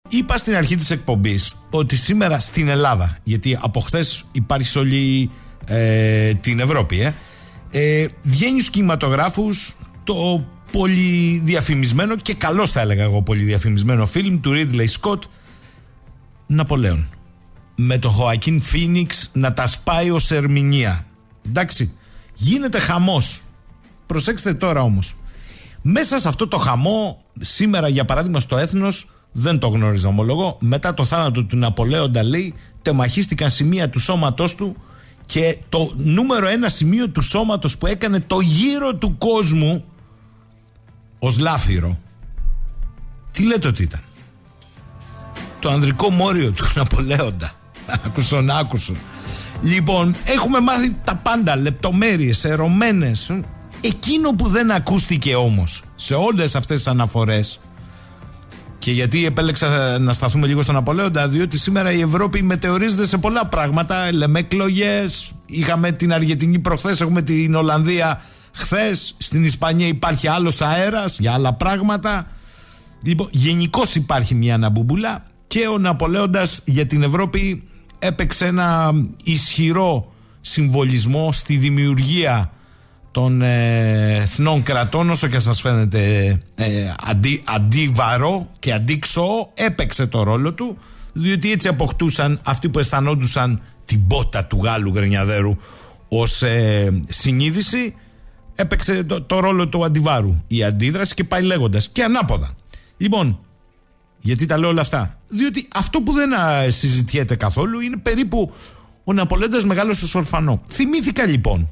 Είπα στην αρχή της εκπομπής ότι σήμερα στην Ελλάδα, γιατί από χθες υπάρχει σε όλη την Ευρώπη, βγαίνει στους κινηματογράφους το πολύ διαφημισμένο και καλώς θα έλεγα εγώ πολύ διαφημισμένο φιλμ του Ridley Scott, Ναπολέον, με το Χοακίν Φίνιξ να τα σπάει ως ερμηνεία. Εντάξει, γίνεται χαμός. Προσέξτε τώρα όμως, μέσα σε αυτό το χαμό σήμερα για παράδειγμα στο Έθνος, δεν το γνώριζα ομολογώ, μετά το θάνατο του Ναπολέοντα λέει τεμαχίστηκαν σημεία του σώματός του και το νούμερο ένα σημείο του σώματος που έκανε το γύρο του κόσμου ως λάφυρο, τι λέτε ότι ήταν? Το ανδρικό μόριο του Ναπολέοντα. Άκουσον. Λοιπόν, έχουμε μάθει τα πάντα, λεπτομέρειες, ερωμένες. Εκείνο που δεν ακούστηκε όμως σε όλες αυτές τις αναφορές, και γιατί επέλεξα να σταθούμε λίγο στον Ναπολέοντα, διότι σήμερα η Ευρώπη μετεωρίζεται σε πολλά πράγματα. Λέμε εκλογές, είχαμε την Αργεντινή προχθές, έχουμε την Ολλανδία χθες, στην Ισπανία υπάρχει άλλος αέρας για άλλα πράγματα. Λοιπόν, γενικώς υπάρχει μια αναμπουμπούλα και ο Ναπολέοντας για την Ευρώπη έπαιξε ένα ισχυρό συμβολισμό στη δημιουργία των εθνών κρατών, όσο και σας φαίνεται αντίβαρο και αντίξωο, έπαιξε το ρόλο του, διότι έτσι αποκτούσαν αυτοί που αισθανόντουσαν την πότα του Γάλλου Γρενιαδέρου ως συνείδηση, έπαιξε το ρόλο του αντιβάρου η αντίδραση και πάει λέγοντας και ανάποδα. Λοιπόν, γιατί τα λέω όλα αυτά? Διότι αυτό που δεν συζητιέται καθόλου είναι περίπου ο Ναπολέοντας μεγάλωσε ως ορφανό. Θυμήθηκα λοιπόν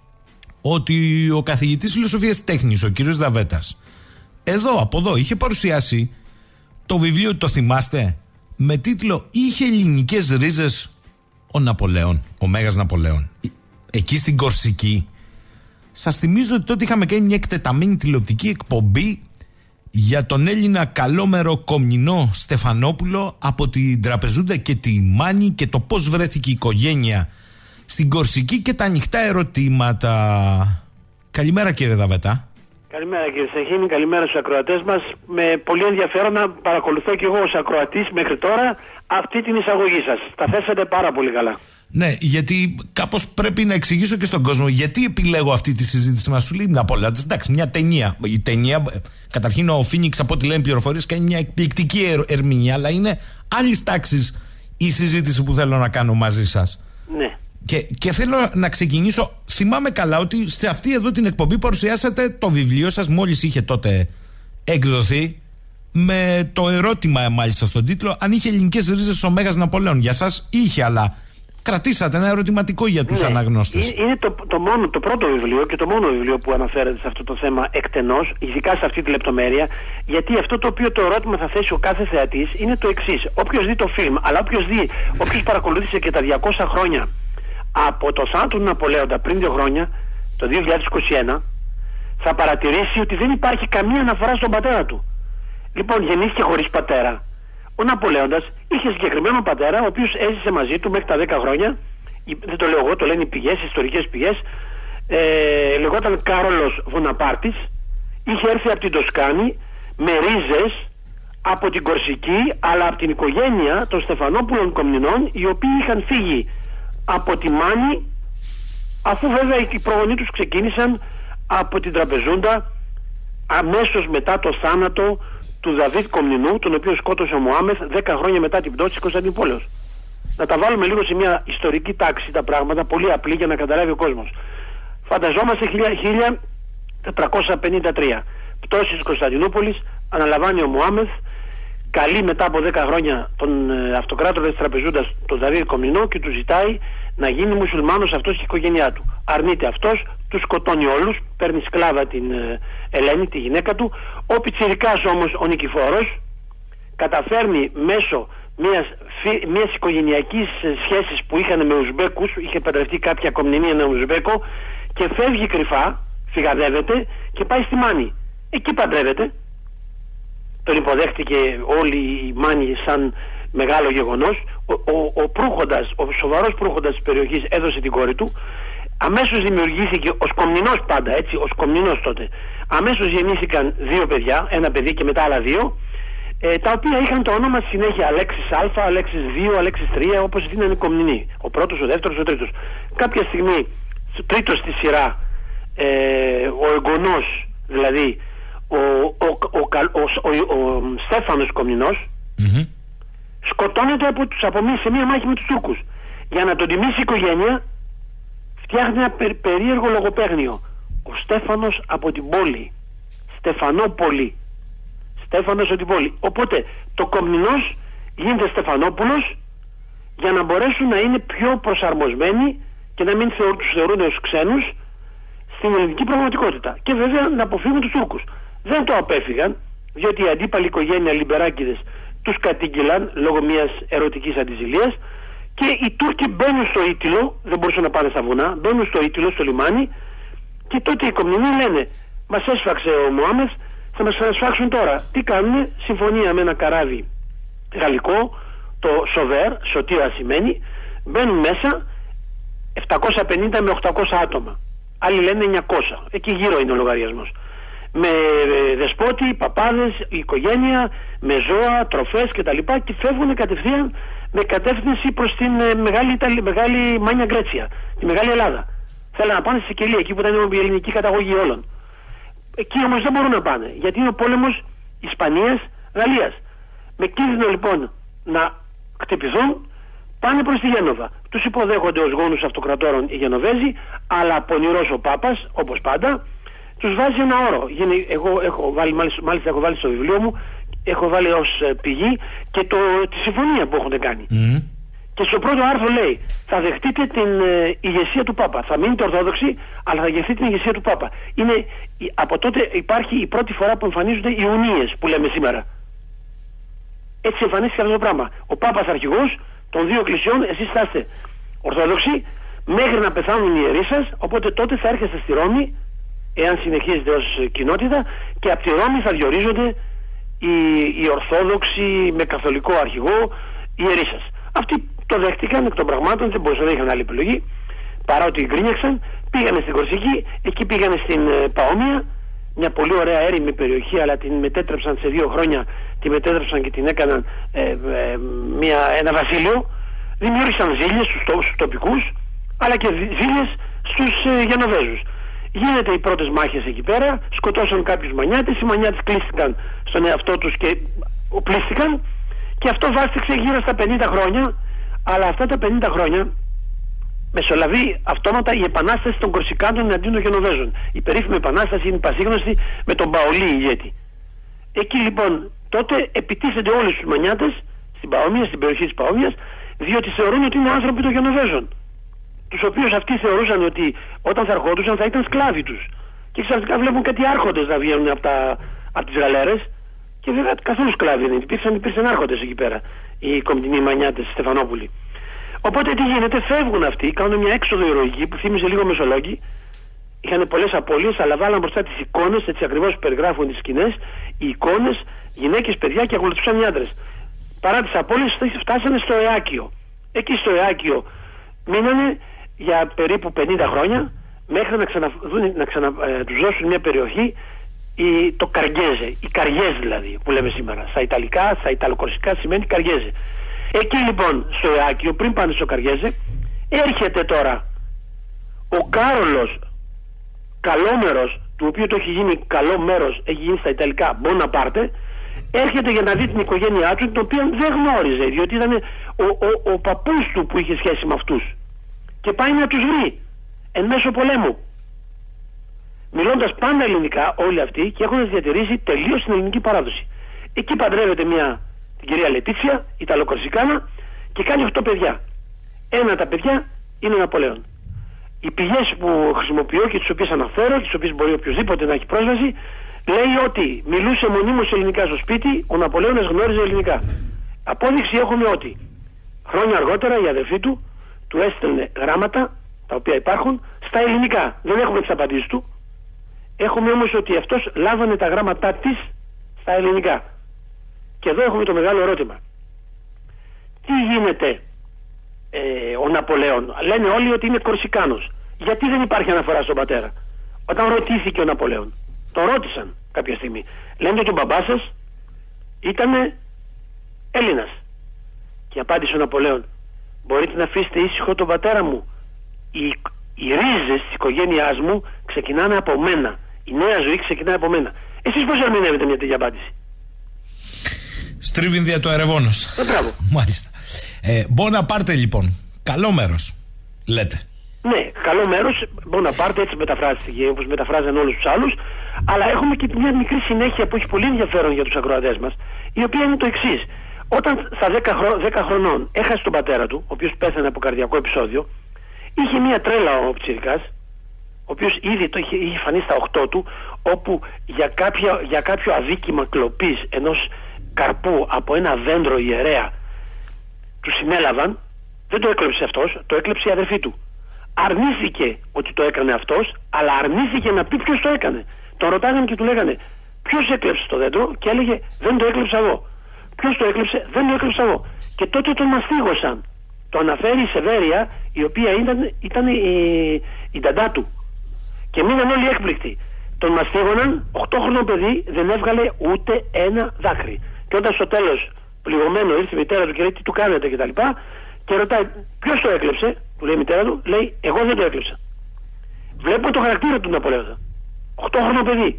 ότι ο καθηγητής φιλοσοφίας τέχνης, ο κύριος Δαβέτας, από εδώ είχε παρουσιάσει το βιβλίο, το θυμάστε, με τίτλο «Είχε ελληνικές ρίζες ο Ναπολέον, ο Μέγας Ναπολέον», εκεί στην Κορσική. Σας θυμίζω ότι τότε είχαμε κάνει μια εκτεταμένη τηλεοπτική εκπομπή για τον Έλληνα καλόμερο Κομνηνό Στεφανόπουλο από την Τραπεζούντα και τη Μάνη και το πώς βρέθηκε η οικογένεια στην Κορσική και τα ανοιχτά ερωτήματα. Καλημέρα κύριε Δαβέτα. Καλημέρα κύριε Σαχίνη, καλημέρα στους ακροατές μας. Με πολύ ενδιαφέρον να παρακολουθώ και εγώ ως ακροατής μέχρι τώρα αυτή την εισαγωγή σας. Τα θέσατε πάρα πολύ καλά. Ναι, γιατί κάπως πρέπει να εξηγήσω και στον κόσμο γιατί επιλέγω αυτή τη συζήτηση. Μας σου λέει Ναπολέοντας, εντάξει, μια ταινία. Η ταινία, καταρχήν ο Φίνιξ από ό,τι λένε πληροφορίες κάνει μια εκπληκτική ερμηνεία, αλλά είναι άλλης τάξης η συζήτηση που θέλω να κάνω μαζί σας. Ναι. Και θέλω να ξεκινήσω. Θυμάμαι καλά ότι σε αυτή εδώ την εκπομπή παρουσιάσατε το βιβλίο σας, μόλις είχε τότε εκδοθεί, με το ερώτημα μάλιστα στον τίτλο αν είχε ελληνικές ρίζες ο Μέγας Ναπολέον. Για σας είχε, αλλά κρατήσατε ένα ερωτηματικό για τους αναγνώστες. Είναι το πρώτο βιβλίο και το μόνο βιβλίο που αναφέρεται σε αυτό το θέμα εκτενώς, ειδικά σε αυτή τη λεπτομέρεια, γιατί αυτό το οποίο το ερώτημα θα θέσει ο κάθε θεατής είναι το εξής. Όποιος δει το φιλμ, αλλά όποιος παρακολούθησε και τα 200 χρόνια από το θάνατο του Ναπολέοντα πριν 2 χρόνια, το 2021, θα παρατηρήσει ότι δεν υπάρχει καμία αναφορά στον πατέρα του. Λοιπόν, γεννήθηκε χωρίς πατέρα. Ο Ναπολέοντας είχε συγκεκριμένο πατέρα, ο οποίος έζησε μαζί του μέχρι τα 10 χρόνια. Δεν το λέω εγώ, το λένε οι πηγές, οι ιστορικές πηγές. Λεγόταν Κάρολος Βοναπάρτης. Είχε έρθει από την Τοσκάνη με ρίζες από την Κορσική, αλλά από την οικογένεια των Στεφανόπουλων Κομνηνών, οι οποίοι είχαν φύγει από τη Μάνη, αφού βέβαια οι προγονείς τους ξεκίνησαν από την Τραπεζούντα αμέσως μετά το θάνατο του Δαβίδ Κομνηνού, τον οποίο σκότωσε ο Μωάμεθ 10 χρόνια μετά την πτώση της Κωνσταντινούπολης. Να τα βάλουμε λίγο σε μια ιστορική τάξη τα πράγματα, πολύ απλή για να καταλάβει ο κόσμος. Φανταζόμαστε 1453. Πτώση της Κωνσταντινούπολης, αναλαμβάνει ο Μωάμεθ, καλεί μετά από 10 χρόνια τον αυτοκράτορα της Τραπεζούντας, τον Δαβίδ Κομνηνό, και του ζητάει να γίνει μουσουλμάνος αυτός και η οικογένειά του. Αρνείται αυτός, τους σκοτώνει όλους, παίρνει σκλάβα την Ελένη, τη γυναίκα του. Ο πιτσιρικάς όμως, ο Νικηφόρος, καταφέρνει μέσω μιας οικογενειακής σχέσης που είχαν με Ουσμπέκους, είχε παντρευτεί κάποια Κομνηνή ένα Ουσμπέκο, και φεύγει κρυφά, φυγαδεύεται και πάει στη Μάνη. Εκεί παντρεύεται. Τον υποδέχτηκε όλη η Μάνη σαν μεγάλο γεγονός. Ο σοβαρός προύχοντας της περιοχής έδωσε την κόρη του. Αμέσως δημιουργήθηκε ο Σκομνηνός, πάντα έτσι, ο Σκομνηνός τότε. Αμέσως γεννήθηκαν 2 παιδιά, ένα παιδί και μετά άλλα 2. τα οποία είχαν το όνομα στη συνέχεια Αλέξης Α, Αλέξης 2, Αλέξης 3, όπως δίνανε οι Κομνηνοί. Ο πρώτος, ο δεύτερος, ο τρίτος. Κάποια στιγμή, τρίτος στη σειρά, ο εγγονός, δηλαδή ο Στέφανος Κομνηνός, σκοτώνεται σε μία μάχη με τους Τούρκους. Για να τον τιμήσει η οικογένεια, φτιάχνει ένα περίεργο λογοπαίγνιο. Ο Στέφανος από την πόλη. Στεφανόπολη. Στέφανος από την πόλη. Οπότε το Κομνηνός γίνεται Στεφανόπουλος, για να μπορέσουν να είναι πιο προσαρμοσμένοι και να μην τους θεωρούν ως ξένους στην ελληνική πραγματικότητα. Και βέβαια να αποφύγουν τους Τούρκους. Δεν το απέφυγαν, διότι η αντίπαλη οικογένεια Λιμπεράκηδες τους κατήγγυλαν λόγω μιας ερωτικής αντιζηλίας, και οι Τούρκοι μπαίνουν στο Ήτυλο, δεν μπορούσαν να πάνε στα βουνά, μπαίνουν στο Ήτυλο, στο λιμάνι, και τότε οι Κομνηνοί λένε: μας έσφαξε ο Μωάμεθ, θα μας σφάξουν τώρα. Τι κάνουνε? Συμφωνία με ένα καράβι γαλλικό, το Σοβέρ, σωτήρα σημαίνει, μπαίνουν μέσα 750 με 800 άτομα. Άλλοι λένε 900. Εκεί γύρω είναι ο λογαριασμός. Με δεσπότη, παπάδες, οικογένεια, με ζώα, τροφές κτλ. Και φεύγουν κατευθείαν με κατεύθυνση προς την μεγάλη Μάνια Γκρέτσια, τη Μεγάλη Ελλάδα. Θέλουν να πάνε στη Σικελία, εκεί που ήταν η ελληνική καταγωγή όλων. Εκεί όμως δεν μπορούν να πάνε, γιατί είναι ο πόλεμος Ισπανίας-Γαλλίας. Με κίνδυνο λοιπόν να χτυπηθούν, πάνε προς τη Γένοβα. Τους υποδέχονται ως γόνους αυτοκρατόρων οι Γενοβέζοι, αλλά πονηρός ο Πάπας, όπως πάντα, τους βάζει ένα όρο. Εγώ έχω βάλει, μάλιστα έχω βάλει στο βιβλίο μου, έχω βάλει ως πηγή και τη συμφωνία που έχουν κάνει. Και στο πρώτο άρθρο λέει: θα δεχτείτε την ηγεσία του Πάπα. Θα μείνετε Ορθόδοξοι, αλλά θα δεχτείτε την ηγεσία του Πάπα. Από τότε υπάρχει η πρώτη φορά που εμφανίζονται οι ουνίες που λέμε σήμερα. Έτσι εμφανίστηκε αυτό το πράγμα. Ο Πάπας αρχηγός των δύο εκκλησιών, εσείς θα είστε Ορθόδοξοι μέχρι να πεθάνουν οι ιερείς σας. Οπότε τότε θα έρχεστε στη Ρώμη, εάν συνεχίζετε ως κοινότητα, και από τη Ρώμη θα διορίζονται οι Ορθόδοξοι με καθολικό αρχηγό ιερείς σας. Αυτοί το δέχτηκαν εκ των πραγμάτων, δεν μπορούσαν να είχαν άλλη επιλογή παρά ότι γκρίνιαξαν. Πήγανε στην Κορσική, εκεί πήγανε στην Παόμια, μια πολύ ωραία έρημη περιοχή, αλλά την μετέτρεψαν σε 2 χρόνια, τη μετέτρεψαν και την έκαναν ένα βασίλειο. Δημιούργησαν ζήλιες στους τοπικούς, αλλά και ζήλιες στους Γενοβέζους. Γίνεται οι πρώτες μάχες εκεί πέρα, σκοτώσαν κάποιους μανιάτες, οι μανιάτες κλείστηκαν στον εαυτό τους και οπλίστηκαν, και αυτό βάστηξε γύρω στα 50 χρόνια, αλλά αυτά τα 50 χρόνια μεσολαβεί αυτόματα η επανάσταση των Κορσικάνων εναντίον των Γενοβέζων. Η περίφημη επανάσταση είναι πασίγνωστη με τον Παολί ηγέτη. Εκεί λοιπόν τότε επιτίθενται όλοι τους μανιάτες στην Παόμια, στην περιοχή της Παόμιας, διότι θεωρούν ότι είναι άνθρωποι των Γενοβέζων, τους οποίους αυτοί θεωρούσαν ότι όταν θα ερχόντουσαν θα ήταν σκλάβοι τους. Και ξαφνικά βλέπουν κάτι άρχοντες να βγαίνουν από τις γαλέρες, και βέβαια καθόλου σκλάβοι δεν υπήρξαν άρχοντες εκεί πέρα, οι Κομνηνοί μανιάτες Στεφανόπουλοι. Οπότε τι γίνεται? Φεύγουν αυτοί, κάνουν μια έξοδο ηρωική που θύμιζε λίγο Μεσολόγγι. Είχαν πολλές απώλειες, αλλά βάλαν μπροστά τις εικόνες, έτσι ακριβώς περιγράφουν τις σκηνές, οι εικόνες, γυναίκες, παιδιά, και ακολουθούσαν οι άντρες. Παρά τις απώλειες φτάσανε στο Εάκιο. Εκεί στο Εάκιο μείνανε για περίπου 50 χρόνια, μέχρι να τους δώσουν μια περιοχή, το Καριέζε, οι Καριές δηλαδή που λέμε σήμερα. Στα Ιταλικά, στα Ιταλοκορσικά σημαίνει Καριέζε. Εκεί λοιπόν στο Εάκιο, πριν πάνε στο Καριέζε, έρχεται τώρα ο Κάρολος Καλόμερος, του οποίου το έχει γίνει καλό μέρος, έχει γίνει στα Ιταλικά Μποναπάρτε, έρχεται για να δει την οικογένειά του, την οποία δεν γνώριζε, διότι ήταν ο παππούς του που είχε σχέση με αυτούς, και πάει να τους βρει εν μέσω πολέμου, μιλώντας πάντα ελληνικά όλοι αυτοί, και έχοντας διατηρήσει τελείως την ελληνική παράδοση. Εκεί παντρεύεται την κυρία Λετίτσια, Ιταλοκορσικάνα, και κάνει 8 παιδιά. Ένα τα παιδιά είναι ο Ναπολέον. Οι πηγές που χρησιμοποιώ και τις οποίες αναφέρω, τις οποίες μπορεί οποιοδήποτε να έχει πρόσβαση, λέει ότι μιλούσε μονίμως ελληνικά στο σπίτι, ο Ναπολέονας γνώριζε ελληνικά. Απόδειξη έχουμε ότι χρόνια αργότερα η αδερφή του έστελνε γράμματα, τα οποία υπάρχουν, στα ελληνικά. Δεν έχουμε τις απαντήσεις του. Έχουμε όμως ότι αυτός λάβανε τα γράμματά της στα ελληνικά. Και εδώ έχουμε το μεγάλο ερώτημα. Τι γίνεται ο Ναπολέον? Λένε όλοι ότι είναι Κορσικάνος. Γιατί δεν υπάρχει αναφορά στον πατέρα? Όταν ρωτήθηκε ο Ναπολέον, τον ρώτησαν κάποια στιγμή, λένε ότι ο μπαμπάς σας ήτανε Έλληνας. Και απάντησε ο Ναπολέον: μπορείτε να αφήσετε ήσυχο τον πατέρα μου. Οι ρίζες της οικογένειάς μου ξεκινάνε από μένα. Η νέα ζωή ξεκινάει από μένα. Εσείς πώς ερμηνεύετε μια τέτοια απάντηση? Στρίβιν δια το ερευόνος. Μπράβο. Μάλιστα. Μποναπάρτε λοιπόν. Καλό μέρος, λέτε. Ναι, καλό μέρος. Μποναπάρτε, έτσι μεταφράστηκε, όπως μεταφράζαν όλους τους άλλους. Αλλά έχουμε και μια μικρή συνέχεια που έχει πολύ ενδιαφέρον για τους ακροατές μας, η οποία είναι το εξής. Όταν στα 10 χρονών έχασε τον πατέρα του, ο οποίος πέθανε από καρδιακό επεισόδιο, είχε μια τρέλα ο Πιτσιρικάς, ο οποίος ήδη είχε φανεί στα 8 του, όπου για κάποιο αδίκημα κλοπής ενός καρπού από ένα δέντρο ιερέα του συνέλαβαν. Δεν το έκλεψε αυτός, το έκλεψε η αδερφή του. Αρνήθηκε ότι το έκανε αυτός, αλλά αρνήθηκε να πει ποιος το έκανε. Τον ρωτάγανε και του λέγανε: ποιος έκλεψε το δέντρο? Και έλεγε: δεν το έκλεψα εγώ. Ποιος το έκλεψε? Δεν το έκλεψα εγώ. Και τότε τον μαστίγωσαν. Το αναφέρει η Σεβέρια, η οποία ήταν η νταντά του. Και μείναν όλοι έκπληκτοι. Τον μαστίγωναν, 8χρονο παιδί, δεν έβγαλε ούτε ένα δάκρυ. Και όταν στο τέλος, πληγωμένο, ήρθε η μητέρα του και λέει: τι του κάνετε κτλ. Και ρωτάει: ποιος το έκλεψε? Του λέει η μητέρα του, λέει: εγώ δεν το έκλεψα. Βλέπω το χαρακτήρα του Ναπολέοντα. 8χρονο παιδί.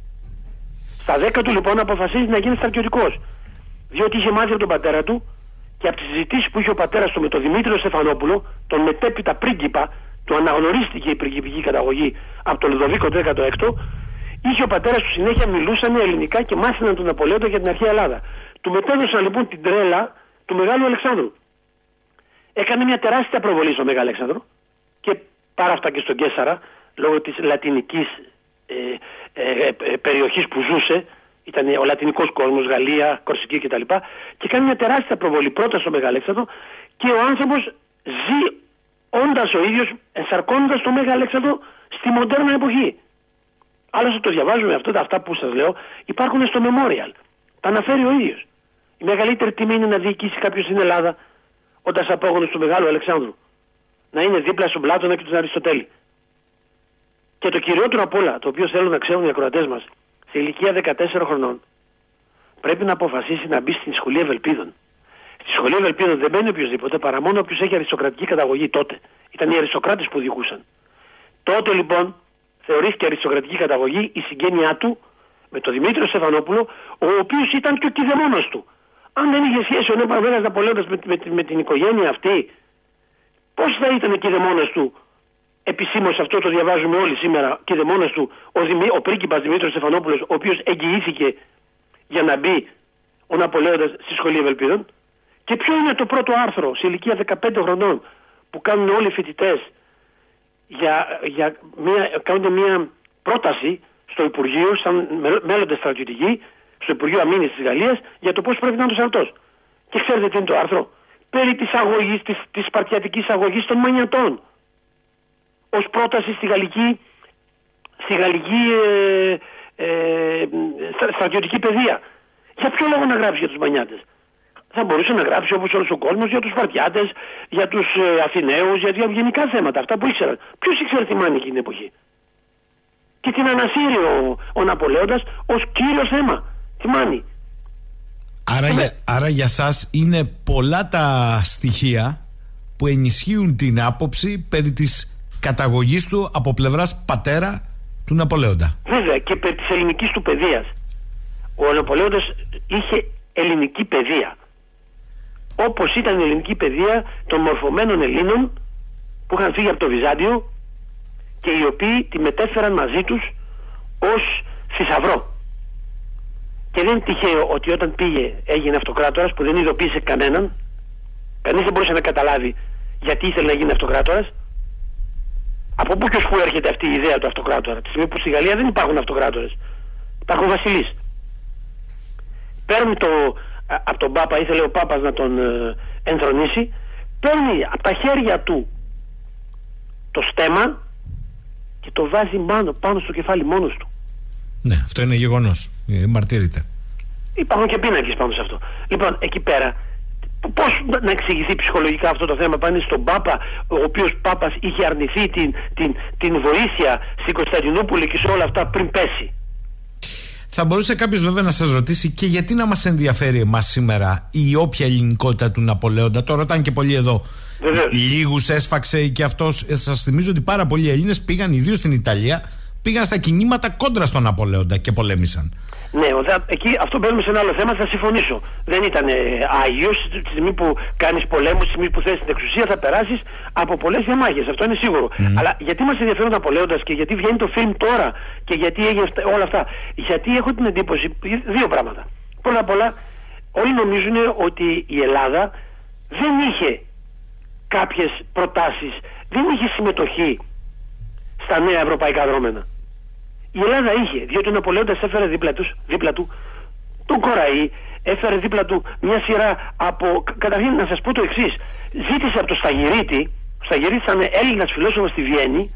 Στα 10 του λοιπόν αποφασίζει να γίνει στρατιωτικός. Διότι είχε μάθει από τον πατέρα του και από τις συζητήσεις που είχε ο πατέρας του με τον Δημήτριο Στεφανόπουλο, τον μετέπειτα πρίγκιπα, του αναγνωρίστηκε η πριγκιπική καταγωγή από τον Λουδοβίκο 16ο, είχε ο πατέρας του συνέχεια μιλούσαν ελληνικά και μάθαιναν τον Ναπολέοντα για την αρχαία Ελλάδα. Του μετέδωσαν λοιπόν την τρέλα του Μεγάλου Αλεξάνδρου. Έκανε μια τεράστια προβολή στο Μεγάλο Αλεξάνδρο και πάρα αυτά και στον Καίσαρα, λόγω της λατινικής περιοχής που ζούσε. Ήταν ο λατινικός κόσμος, Γαλλία, Κορσική κτλ. Και κάνει μια τεράστια προβολή πρώτα στο Μεγάλο Αλέξανδρο και ο άνθρωπος ζει όντας ο ίδιος, ενσαρκώνοντας το Μέγα Αλέξανδρο στη μοντέρνα εποχή. Άλλωστε το διαβάζουμε αυτά που σας λέω, υπάρχουν στο Memorial. Τα αναφέρει ο ίδιος. Η μεγαλύτερη τιμή είναι να διοικήσει κάποιος στην Ελλάδα όντας απόγονος του Μεγάλου Αλεξάνδρου. Να είναι δίπλα στον Πλάτωνα και τον Αριστοτέλη. Και το κυριότερο απ' όλα, το οποίο θέλουν να ξέρουν οι ακροατές μας, σε ηλικία 14 χρονών πρέπει να αποφασίσει να μπει στην σχολή Ευελπίδων. Στη σχολή Ευελπίδων δεν μπαίνει οποιοδήποτε παρά μόνο όποιος έχει αριστοκρατική καταγωγή τότε. Ήταν οι αριστοκράτες που διοικούσαν. Τότε λοιπόν θεωρήθηκε αριστοκρατική καταγωγή η συγγένειά του με τον Δημήτριο Στεφανόπουλο, ο οποίος ήταν και ο κηδεμόνος του. Αν δεν είχε σχέση ο Νέος Ναπολέοντας με την οικογένεια αυτή, πώς θα ήταν κηδεμόνος του? Επισήμως αυτό το διαβάζουμε όλοι σήμερα, κηδεμόνος του ο πρίγκιπας Δημήτριος Στεφανόπουλος, ο οποίος εγγυήθηκε για να μπει ο Ναπολέοντας στη σχολή Ευελπίδων. Και ποιο είναι το πρώτο άρθρο σε ηλικία 15 χρονών που κάνουν όλοι οι φοιτητές κάνουν μια πρόταση στο Υπουργείο, σαν μέλλοντες στρατιωτικοί, στο Υπουργείο Αμήνης της Γαλλίας, για το πώς πρέπει να είναι ο στρατός. Και ξέρετε τι είναι το άρθρο? Περί της αγωγής, της σπαρτιατικής αγωγής των μανιατών. Ως πρόταση στη γαλλική στρατιωτική παιδεία. Για ποιο λόγο να γράψει για τους μανιάτες? Θα μπορούσε να γράψει όπως όλος ο κόσμος για τους Σπαρτιάτες, για τους Αθηναίους, για γενικά θέματα, αυτά που ήξεραν. Ποιος ήξερε τη μάνη εκείνη την εποχή? Και την ανασύρει ο Ναπολέοντας ως κύριο θέμα, τη μάνη. Άρα για σας είναι πολλά τα στοιχεία που ενισχύουν την άποψη περί της καταγωγής του από πλευράς πατέρα του Ναπολέοντα. Βέβαια, και περί της ελληνικής του παιδείας. Ο Ναπολέοντας είχε ελληνική παιδεία. Όπως ήταν η ελληνική παιδεία των μορφωμένων Ελλήνων που είχαν φύγει από το Βυζάντιο και οι οποίοι τη μετέφεραν μαζί τους ως θησαυρό. Και δεν είναι τυχαίο ότι όταν πήγε έγινε αυτοκράτορας, που δεν ειδοποίησε κανέναν, κανείς δεν μπορούσε να καταλάβει γιατί ήθελε να γίνει αυτοκράτορας. Από πού και ως πού έρχεται αυτή η ιδέα του αυτοκράτορα? Τη στιγμή που στη Γαλλία δεν υπάρχουν αυτοκράτορες, υπάρχουν βασιλείς. Παίρνει από τον Πάπα, ήθελε ο Πάπας να τον ενθρονήσει, παίρνει από τα χέρια του το στέμμα και το βάζει πάνω στο κεφάλι μόνος του. Ναι, αυτό είναι γεγονός. Μαρτύρηται. Υπάρχουν και πίνακες πάνω σε αυτό. Λοιπόν, εκεί πέρα, πώς να εξηγηθεί ψυχολογικά αυτό το θέμα? Πάνε στον Πάπα, ο οποίος Πάπας είχε αρνηθεί την βοήθεια στην Κωνσταντινούπολη και σε όλα αυτά πριν πέσει. Θα μπορούσε κάποιος βέβαια να σας ρωτήσει και γιατί να μας ενδιαφέρει εμάς σήμερα η όποια ελληνικότητα του Ναπολέοντα. Το ρωτάνε και πολλοί εδώ. Λίγους έσφαξε και αυτός. Σας θυμίζω ότι πάρα πολλοί Έλληνες πήγαν, ιδίως στην Ιταλία, πήγαν στα κινήματα κόντρα στον Ναπολέοντα και πολέμησαν. Ναι, εκεί αυτό μπαίνουμε σε ένα άλλο θέμα, θα συμφωνήσω. Δεν ήταν άγιος. Τη στιγμή που κάνεις πολέμους, τη στιγμή που θες την εξουσία, θα περάσεις από πολλές διαμάχες. Αυτό είναι σίγουρο. Αλλά γιατί μας ενδιαφέρουν ο Ναπολέοντας και γιατί βγαίνει το φιλμ τώρα και γιατί έγινε όλα αυτά? Γιατί έχω την εντύπωση, δύο πράγματα. Πρώτα απ' όλα, όλοι νομίζουν ότι η Ελλάδα δεν είχε κάποιες προτάσεις, δεν είχε συμμετοχή στα νέα ευρωπαϊκά δρόμενα. Η Ελλάδα είχε, διότι ο Ναπολέοντας έφερε δίπλα του τον Κοραή, έφερε δίπλα του μια σειρά από... Καταρχήν να σας πω το εξής. Ζήτησε από τον Σταγυρίτη, ο Σταγυρίτης ήταν Έλληνας φιλόσοφος στη Βιέννη,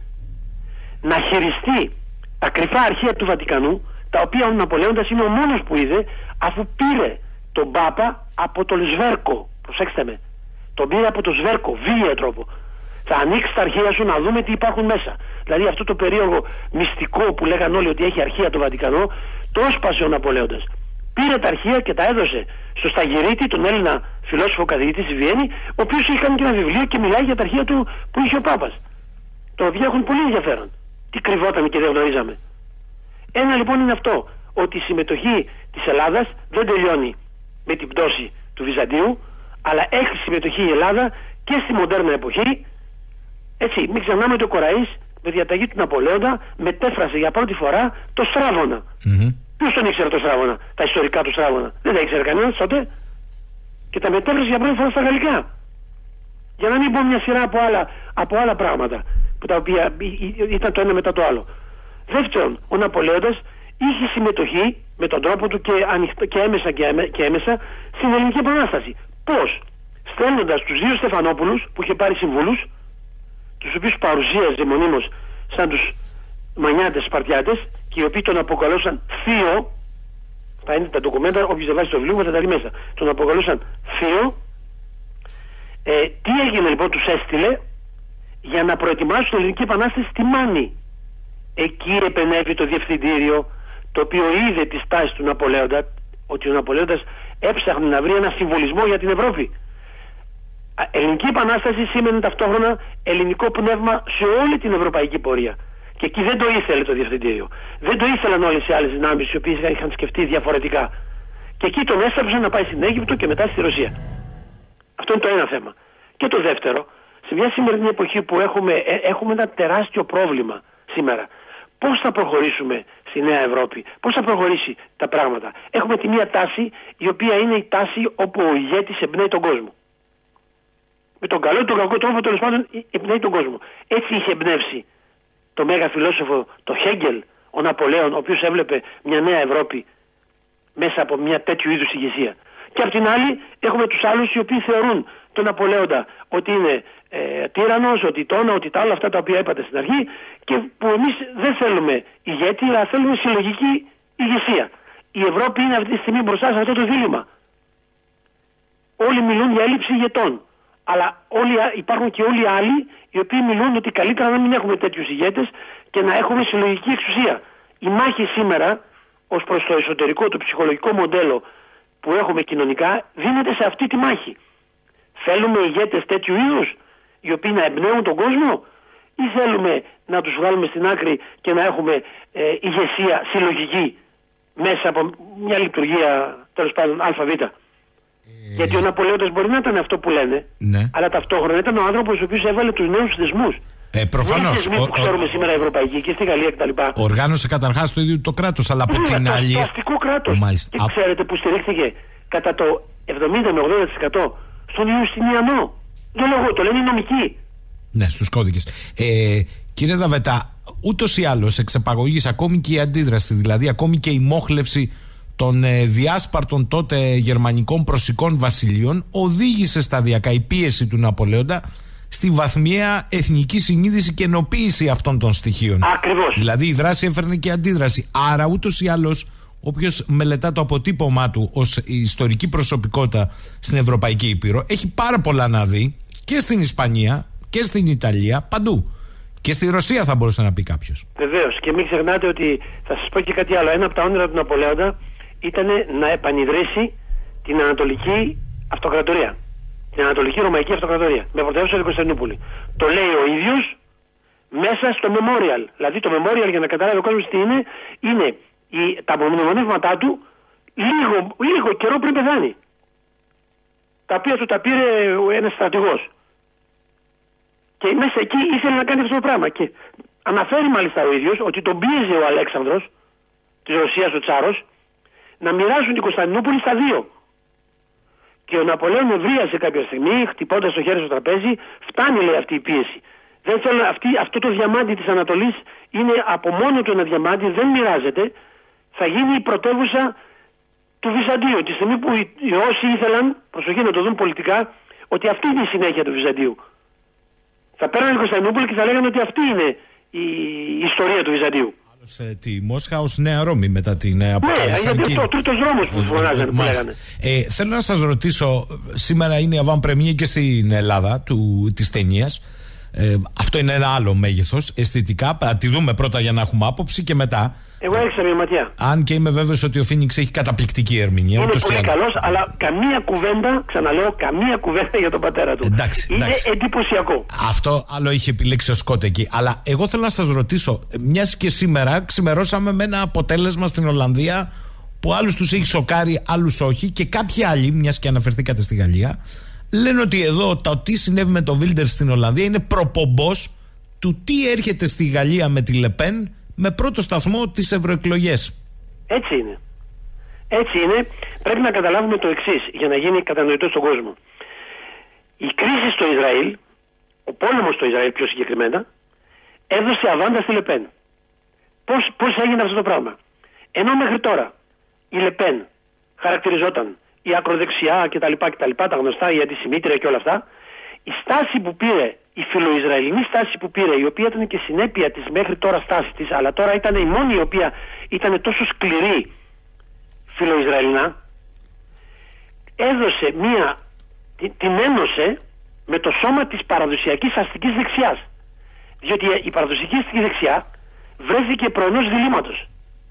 να χειριστεί τα κρυφά αρχεία του Βατικανού, τα οποία ο Ναπολέοντας είναι ο μόνος που είδε, αφού πήρε τον Πάπα από τον Σβέρκο. Προσέξτε με. Τον πήρε από τον Σβέρκο, βίαιο τρόπο. Θα ανοίξει τα αρχεία σου να δούμε τι υπάρχουν μέσα. Δηλαδή αυτό το περίεργο μυστικό που λέγαν όλοι ότι έχει αρχεία το Βατικανό, το έσπασε ο Ναπολέοντας. Πήρε τα αρχεία και τα έδωσε στο Σταγυρίτη, τον Έλληνα φιλόσοφο καθηγητή στη Βιέννη, ο οποίος είχε κάνει και ένα βιβλίο και μιλάει για τα αρχεία του που είχε ο Πάπας. Τα οποία έχουν πολύ ενδιαφέρον. Τι κρυβόταν και δεν γνωρίζαμε. Ένα λοιπόν είναι αυτό, ότι η συμμετοχή της Ελλάδας δεν τελειώνει με την πτώση του Βυζαντίου, αλλά έχει συμμετοχή η Ελλάδα και στη μοντέρνα εποχή. Έτσι, μην ξεχνάμε ότι ο Κοραής με διαταγή του Ναπολέοντα μετέφρασε για πρώτη φορά το Στράβωνα. Ποιος τον ήξερε το Στράβωνα, τα ιστορικά του Στράβωνα? Δεν τα ήξερε κανένας τότε. Και τα μετέφρασε για πρώτη φορά στα γαλλικά. Για να μην πω μια σειρά από άλλα πράγματα, που τα οποία ήταν το ένα μετά το άλλο. Δεύτερον, ο Ναπολέοντας είχε συμμετοχή με τον τρόπο του και έμεσα στην Ελληνική Επανάσταση. Πώς? Στέλνοντας τους δύο Στεφανόπουλους που είχε πάρει συμβούλους, τους οποίους παρουσίαζε μονίμως σαν τους μανιάτες Σπαρτιάτες, και οι οποίοι τον αποκαλούσαν θείο. Θα είναι τα ντοκουμέντα, όποιος δεν βάζει το βιβλίο θα τα δει μέσα. Τον αποκαλούσαν θείο. Τι έγινε λοιπόν? Τους έστειλε για να προετοιμάσουν την Ελληνική Επανάσταση στη Μάνη. Εκεί επενέβη το διευθυντήριο, το οποίο είδε τις τάσεις του Ναπολέοντα, ότι ο Ναπολέοντας έψαχνε να βρει ένα συμβολισμό για την Ευρώπη. Ελληνική Επανάσταση σήμαινε ταυτόχρονα ελληνικό πνεύμα σε όλη την ευρωπαϊκή πορεία. Και εκεί δεν το ήθελε το διευθυντήριο. Δεν το ήθελαν όλες οι άλλες δυνάμεις, οι οποίες είχαν σκεφτεί διαφορετικά. Και εκεί τον έστραψαν να πάει στην Αίγυπτο και μετά στη Ρωσία. Αυτό είναι το ένα θέμα. Και το δεύτερο, σε μια σημερινή εποχή που έχουμε ένα τεράστιο πρόβλημα σήμερα. Πώς θα προχωρήσουμε στη Νέα Ευρώπη, πώς θα προχωρήσει τα πράγματα? Έχουμε τη μία τάση, η οποία είναι η τάση όπου ο ηγέτης εμπνέει τον κόσμο. Με τον καλό ή τον κακό τρόπο, τέλος πάντων, εμπνέει τον κόσμο. Έτσι είχε εμπνεύσει το μέγα φιλόσοφο, το Χέγκελ, ο Ναπολέον, ο οποίος έβλεπε μια Νέα Ευρώπη μέσα από μια τέτοιου είδους ηγεσία. Και απ' την άλλη έχουμε τους άλλους οι οποίοι θεωρούν τον Ναπολέοντα ότι είναι τύραννος, ότι τόνα, ότι τα άλλα αυτά τα οποία είπατε στην αρχή, και που εμείς δεν θέλουμε ηγέτη, αλλά θέλουμε συλλογική ηγεσία. Η Ευρώπη είναι αυτή τη στιγμή μπροστά σε αυτό το δίλημμα. Όλοι μιλούν για έλλειψη ηγετών. Αλλά υπάρχουν και όλοι οι άλλοι οι οποίοι μιλούν ότι καλύτερα να μην έχουμε τέτοιους ηγέτες και να έχουμε συλλογική εξουσία. Η μάχη σήμερα ως προς το εσωτερικό, το ψυχολογικό μοντέλο που έχουμε κοινωνικά, δίνεται σε αυτή τη μάχη. Θέλουμε ηγέτες τέτοιου είδους, οι οποίοι να εμπνέουν τον κόσμο, ή θέλουμε να τους βγάλουμε στην άκρη και να έχουμε ηγεσία συλλογική μέσα από μια λειτουργία, τέλος πάντων, ΑΒ? Γιατί ο Ναπολέοντας μπορεί να ήταν αυτό που λένε, ναι, αλλά ταυτόχρονα ήταν ο άνθρωπος ο οποίος έβαλε τους νέους θεσμούς. Προφανώς. Δεν είναι που ξέρουμε σήμερα ευρωπαϊκή και στη Γαλλία κτλ. Οργάνωσε καταρχάς το ίδιο το κράτος, αλλά από την άλλη. Το αστικό κράτος. Και ξέρετε που στηρίχθηκε κατά το 70 με 80% στον Ιουστινιανό. Το λένε οι νομικοί. Ναι, στους κώδικες. Κύριε Δαβετά, ούτως ή άλλως εξ επαγωγής ακόμη και η αντίδραση, δηλαδή ακόμη και η μόχλευση των διάσπαρτων τότε γερμανικών προσικών βασιλείων, οδήγησε σταδιακά η πίεση του Ναπολέοντα στη βαθμιαία εθνική συνείδηση και ενοποίηση αυτών των στοιχείων. Ακριβώς. Δηλαδή η δράση έφερνε και αντίδραση. Άρα ούτως ή άλλως όποιος μελετά το αποτύπωμά του ως ιστορική προσωπικότητα στην Ευρωπαϊκή Ήπειρο έχει πάρα πολλά να δει και στην Ισπανία και στην Ιταλία, παντού. Και στη Ρωσία θα μπορούσε να πει κάποιος. Βεβαίως. Και μην ξεχνάτε ότι θα σας πω και κάτι άλλο. Ένα από τα όνειρα του Ναπολέοντα ήταν να επανιδρύσει την Ανατολική Αυτοκρατορία. Την Ανατολική Ρωμαϊκή Αυτοκρατορία. Με πρωτεύουσα την Κωνσταντινούπολη. Το λέει ο ίδιος μέσα στο Memorial. Δηλαδή το Memorial, για να καταλάβει ο κόσμος τι είναι τα απομνημονεύματά του λίγο καιρό πριν πεθάνει. Τα οποία του τα πήρε ένας στρατηγός. Και μέσα εκεί ήθελε να κάνει αυτό το πράγμα. Και αναφέρει μάλιστα ο ίδιος ότι τον πίεζε ο Αλέξανδρος της Ρωσίας, ο Τσάρος, να μοιράσουν την Κωνσταντινούπολη στα δύο. Και ο Ναπολέον ευρίασε κάποια στιγμή, χτυπώντας το χέρι στο τραπέζι, φτάνει, λέει, αυτή η πίεση. Δεν θέλω, αυτό το διαμάντι της Ανατολής είναι από μόνο του ένα διαμάντι, δεν μοιράζεται. Θα γίνει η πρωτεύουσα του Βυζαντίου. Τη στιγμή που οι Ρώσοι ήθελαν, προσοχή να το δουν πολιτικά, ότι αυτή είναι η συνέχεια του Βυζαντίου. Θα παίρνανε την Κωνσταντινούπολη και θα λέγανε ότι αυτή είναι η ιστορία του Βυζαντίου. Άλλωστε τη Μόσχα ως Νέα Ρώμη μετά την αποκάλυψη. Ναι, γιατί αυτό ο τρίτος δρόμος που φωνάζανε, που λέγανε. Θέλω να σας ρωτήσω, σήμερα είναι η avant-première και στην Ελλάδα της ταινίας. Αυτό είναι ένα άλλο μέγεθος αισθητικά. Θα τη δούμε πρώτα για να έχουμε άποψη και μετά. Εγώ έριξα μια ματιά. Αν και είμαι βέβαιος ότι ο Φίνιξ έχει καταπληκτική ερμηνεία. Είναι πολύ καλός, αλλά καμία κουβέντα, ξαναλέω, καμία κουβέντα για τον πατέρα του. Εντάξει. Είναι εντυπωσιακό. Αυτό άλλο είχε επιλέξει ο Σκότ εκεί. Αλλά εγώ θέλω να σας ρωτήσω, μιας και σήμερα ξημερώσαμε με ένα αποτέλεσμα στην Ολλανδία που άλλους τους έχει σοκάρει, άλλους όχι, και κάποιοι άλλοι, μιας και αναφερθήκατε στη Γαλλία, λένε ότι εδώ το τι συνέβη με τον Βίλντερ στην Ολλανδία είναι προπομπός του τι έρχεται στη Γαλλία με τη Λεπέν με πρώτο σταθμό τις ευρωεκλογές. Έτσι είναι. Έτσι είναι. Πρέπει να καταλάβουμε το εξής για να γίνει κατανοητό στον κόσμο. Η κρίση στο Ισραήλ, ο πόλεμος στο Ισραήλ πιο συγκεκριμένα, έδωσε αβάντα στη Λεπέν. Πώς έγινε αυτό το πράγμα? Ενώ μέχρι τώρα η Λεπέν χαρακτηριζόταν η ακροδεξιά κτλ, τα γνωστά, η αντισημίτρια και όλα αυτά, η στάση που πήρε, η φιλοϊσραηλινή στάση που πήρε, η οποία ήταν και συνέπεια της μέχρι τώρα στάση της, αλλά τώρα ήταν η μόνη η οποία ήταν τόσο σκληρή φιλοϊσραηλινά, έδωσε την ένωσε με το σώμα της παραδοσιακής αστικής δεξιάς. Διότι η παραδοσιακή αστική δεξιά βρέθηκε προ ενός διλήμματος.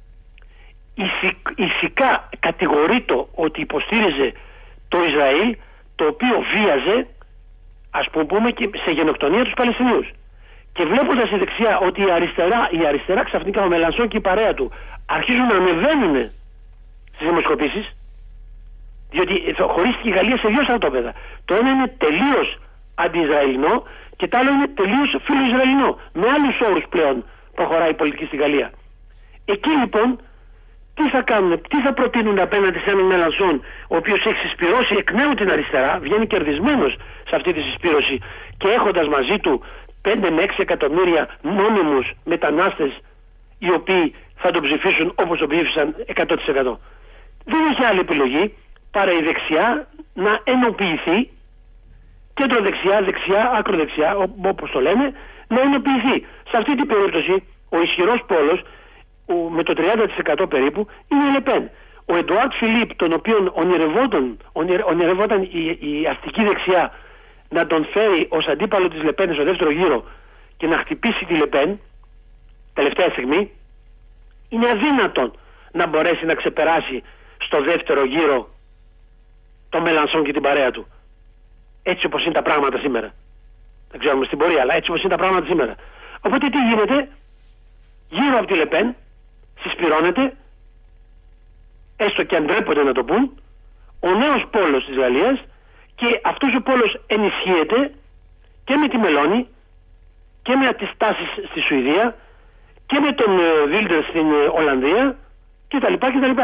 Ηθικά κατηγορείτο ότι υποστήριζε το Ισραήλ, το οποίο βίαζε, ας πούμε, και σε γενοκτονία τους Παλαιστινίους. Και βλέποντας η δεξιά ότι η αριστερά ξαφνικά, ο Μελανσόν και η παρέα του αρχίζουν να ανεβαίνουν στις δημοσκοπήσεις, διότι χωρίστηκε η Γαλλία σε δύο στρατόπεδα. Το ένα είναι τελείως αντι-Ισραηλινό και το άλλο είναι τελείως φιλο-Ισραηλινό. Με άλλους όρους πλέον προχωράει η πολιτική στη Γαλλία. Εκεί λοιπόν τι θα κάνουν, τι θα προτείνουν απέναντι σε έναν Μελανσόν, ο οποίος έχει συσπυρώσει εκ νέου την αριστερά, βγαίνει κερδισμένος σε αυτή τη συσπήρωση και έχοντας μαζί του 5 με 6 εκατομμύρια νόμιμους μετανάστες οι οποίοι θα τον ψηφίσουν όπως τον ψήφισαν 100%. Δεν έχει άλλη επιλογή παρά η δεξιά να ενοποιηθεί, κέντρο δεξιά, δεξιά, άκροδεξιά, όπως το λένε, να ενοποιηθεί. Σε αυτή την περίπτωση ο ισχυρός πόλος με το 30% περίπου είναι η Λεπέν. Ο Εντουάρτ Φιλίπ, τον οποίον ονειρευόταν η αστική δεξιά να τον φέρει ως αντίπαλο της Λεπέν στο δεύτερο γύρο και να χτυπήσει τη Λεπέν τελευταία στιγμή, είναι αδύνατον να μπορέσει να ξεπεράσει στο δεύτερο γύρο το Μελανσόν και την παρέα του. Έτσι όπως είναι τα πράγματα σήμερα. Δεν ξέρουμε στην πορεία, αλλά έτσι όπως είναι τα πράγματα σήμερα. Οπότε τι γίνεται? Γύρω από τη Λεπέν συσπυρώνεται, έστω και αν ντρέπονται να το πούν, ο νέος πόλος της Γαλλίας, και αυτός ο πόλος ενισχύεται και με τη Μελώνη και με τις τάσεις στη Σουηδία και με τον Βίλντερ στην Ολλανδία κτλ.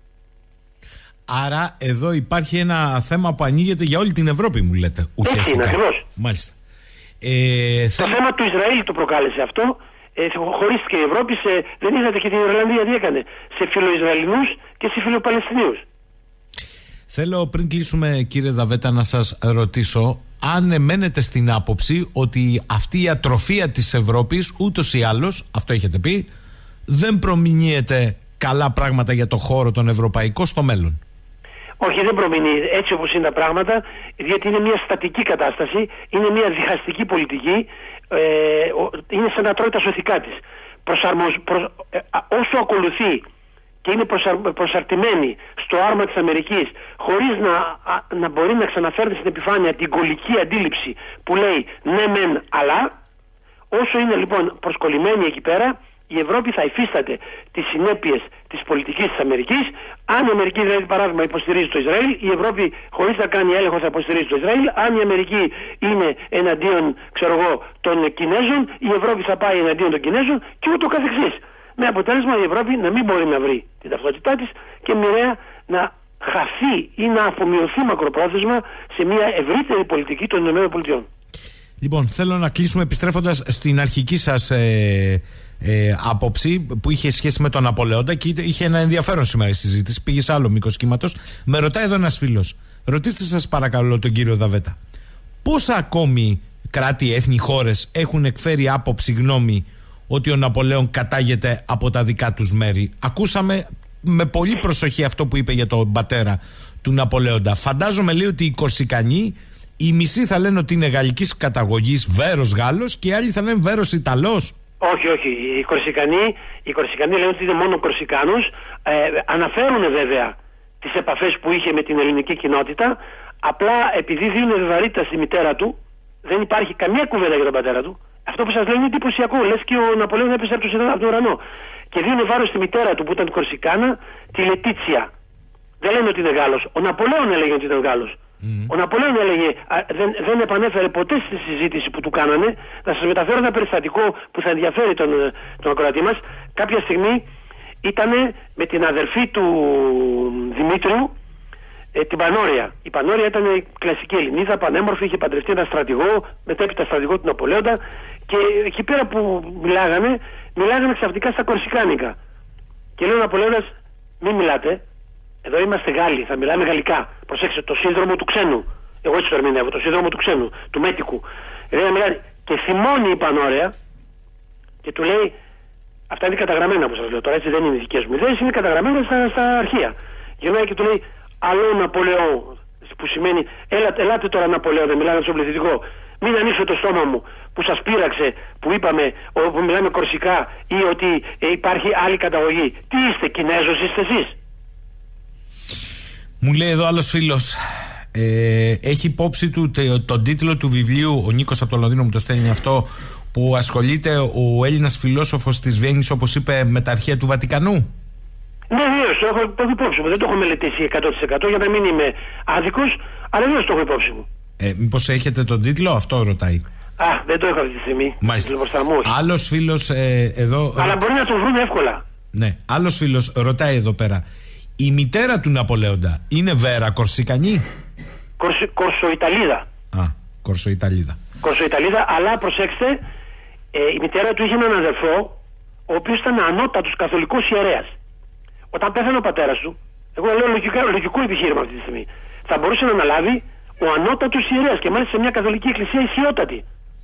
Άρα εδώ υπάρχει ένα θέμα που ανοίγεται για όλη την Ευρώπη, μου λέτε, ουσιαστικά. Έτσι είναι ακριβώς. Μάλιστα. Το θέμα του Ισραήλ το προκάλεσε αυτό. Χωρίστηκε η Ευρώπη δεν είδατε και την Ιρλανδία τι έκανε, σε φιλοϊσραηλινούς και σε φιλοπαλαιστινίους. Θέλω πριν κλείσουμε, κύριε Δαβέτα, να σας ρωτήσω αν εμένετε στην άποψη ότι αυτή η ατροφία της Ευρώπης ούτως ή άλλως, αυτό έχετε πει, δεν προμηνύεται καλά πράγματα για το χώρο τον ευρωπαϊκό στο μέλλον. Όχι, δεν προμείνει έτσι όπως είναι τα πράγματα, γιατί είναι μια στατική κατάσταση, είναι μια διχαστική πολιτική, είναι σαν να τρώει τα σωθικά της. Όσο ακολουθεί και είναι προσαρτημένη στο άρμα της Αμερικής, χωρίς να μπορεί να ξαναφέρει στην επιφάνεια την γολική αντίληψη που λέει ναι μεν αλλά, όσο είναι λοιπόν προσκολλημένη εκεί πέρα, η Ευρώπη θα υφίσταται τις συνέπειες της πολιτικής της Αμερικής. Αν η Αμερική, δηλαδή, παράδειγμα, υποστηρίζει το Ισραήλ, η Ευρώπη, χωρίς να κάνει έλεγχο, θα υποστηρίζει το Ισραήλ. Αν η Αμερική είναι εναντίον, ξέρω εγώ, των Κινέζων, η Ευρώπη θα πάει εναντίον των Κινέζων και ούτω καθεξής. Με αποτέλεσμα η Ευρώπη να μην μπορεί να βρει την ταυτότητά της και μοιραία να χαθεί ή να αφομοιωθεί μακροπρόθεσμα σε μια ευρύτερη πολιτική των ΗΠΑ. Λοιπόν, θέλω να κλείσουμε επιστρέφοντας στην αρχική σας άποψη που είχε σχέση με τον Ναπολέοντα και είχε ένα ενδιαφέρον σήμερα η συζήτηση. Πήγε σε άλλο μήκος κύματος. Με ρωτάει εδώ ένας φίλος, ρωτήστε σας παρακαλώ τον κύριο Δαβέτα, πόσα ακόμη κράτη, έθνη, χώρες έχουν εκφέρει άποψη, γνώμη ότι ο Ναπολέον κατάγεται από τα δικά τους μέρη? Ακούσαμε με πολύ προσοχή αυτό που είπε για τον πατέρα του Ναπολέοντα. Φαντάζομαι, λέει, ότι οι Κορσικανοί, οι μισοί θα λένε ότι είναι γαλλικής καταγωγής, Βέρος Γάλλος, και οι άλλοι θα λένε Βέρος Ιταλός. Όχι. Οι Κορσικανοί λένε ότι είναι μόνο Κορσικάνους. Αναφέρουν βέβαια τις επαφές που είχε με την ελληνική κοινότητα. Απλά επειδή δίνουν βαρύτητα στη μητέρα του, δεν υπάρχει καμία κουβέντα για τον πατέρα του. Αυτό που σας λένε είναι εντυπωσιακό. Λες και ο Ναπολέον έπεσε από τον ουρανό. Και δίνουν βάρος στη μητέρα του που ήταν Κορσικάνα, τη Λετίτσια. Δεν λένε ότι είναι Γάλλος. Ο Ναπολέον έλεγε ότι ήταν Γάλλος. Ο Ναπολέον έλεγε, δεν επανέφερε ποτέ στη συζήτηση που του κάνανε. Να σας μεταφέρω ένα περιστατικό που θα ενδιαφέρει τον ακροατή μας. Κάποια στιγμή ήταν με την αδερφή του Δημήτριου, την Πανόρια. Η Πανόρια ήταν κλασική Ελληνίδα, πανέμορφη, είχε παντρευτεί έναν στρατηγό, μετέπειτα στρατηγό του Ναπολέοντα, και εκεί πέρα που μιλάγανε ξαφνικά στα κορσικάνικα. Και λέει ο Ναπολέοντας, μην μιλάτε. Εδώ είμαστε Γάλλοι, θα μιλάμε γαλλικά. Προσέξτε, το σύνδρομο του ξένου. Εγώ έτσι το ερμηνεύω, το σύνδρομο του ξένου, του μέτικου. Λέει να μιλάει. Και θυμώνει η Πανόρια και του λέει, αυτά είναι καταγραμμένα που σας λέω τώρα, έτσι δεν είναι δικές μου ιδέες, είναι καταγραμμένα στα αρχεία. Γυρνάει και του λέει, αλλό Ναπολεόν, που σημαίνει, ελάτε τώρα Ναπολέον, δεν μιλάμε στο πληθυντικό. Μην ανοίξω το στόμα μου που σας πείραξε, που είπαμε, όπου μιλάμε κορσικά, ή ότι υπάρχει άλλη καταγωγή. Τι είστε, Κινέζος είστε εσείς? Μου λέει εδώ άλλος φίλος, έχει υπόψη του τον τίτλο του βιβλίου, ο Νίκος από το Λονδίνο μου το στέλνει αυτό, που ασχολείται ο Έλληνας φιλόσοφος της Βιέννης, όπως είπε, με τα αρχαία του Βατικανού. Ναι, το έχω υπόψη μου. Δεν το έχω μελετήσει 100% για να μην είμαι άδικος, αλλά δεν το έχω υπόψη μου. Μήπως έχετε τον τίτλο, αυτό ρωτάει. Δεν το έχω αυτή τη στιγμή. Μάλιστα. Άλλος φίλος εδώ. Αλλά μπορεί να τον βρουν εύκολα. Ναι, άλλος φίλος ρωτάει εδώ πέρα. Η μητέρα του Ναπολέοντα είναι Βέρα Κορσικανή? Κορσοϊταλίδα. Κορσοϊταλίδα, αλλά προσέξτε, η μητέρα του είχε έναν αδερφό, ο οποίος ήταν ανώτατος καθολικός ιερέας. Όταν πέθανε ο πατέρας του, εγώ λέω λογικό επιχείρημα αυτή τη στιγμή, θα μπορούσε να αναλάβει ο ανώτατος ιερέας, και μάλιστα σε μια καθολική εκκλησία ισιότατη.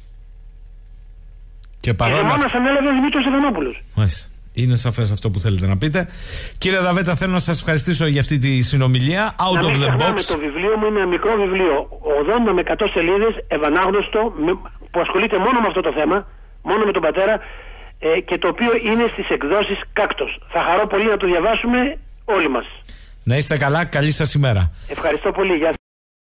Και μόνος ανέλαβε ο Δημήτριος Στεφανόπουλος. Μάλιστα. Είναι σαφές αυτό που θέλετε να πείτε. Κύριε Δαβέτα, θέλω να σας ευχαριστήσω για αυτή τη συνομιλία. Out of the box. Το βιβλίο μου είναι ένα μικρό βιβλίο, 80 με 100 σελίδες, ευανάγνωστο, που ασχολείται μόνο με αυτό το θέμα, μόνο με τον πατέρα, και το οποίο είναι στις εκδόσεις Κάκτος. Θα χαρώ πολύ να το διαβάσουμε όλοι μας. Να είστε καλά, καλή σας ημέρα. Ευχαριστώ πολύ, γεια σας.